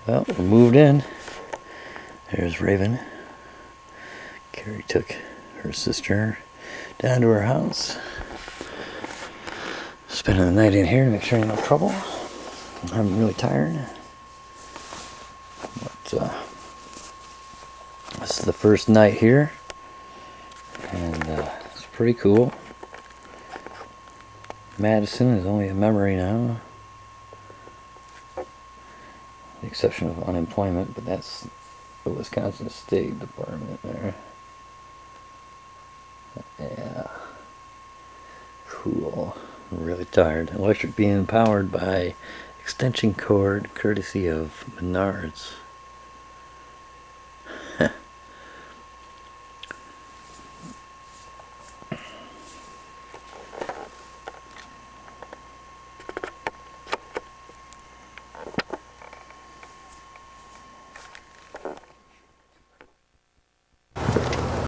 Well, we moved in. There's Raven. Kari took her sister down to her house. Spending the night in here to make sure ain't no trouble. I'm really tired. But this is the first night here. And it's pretty cool. Madison is only a memory now. The exception of unemployment, but that's the Wisconsin State Department there. Yeah. Cool. I'm really tired. Electric being powered by extension cord courtesy of Menards.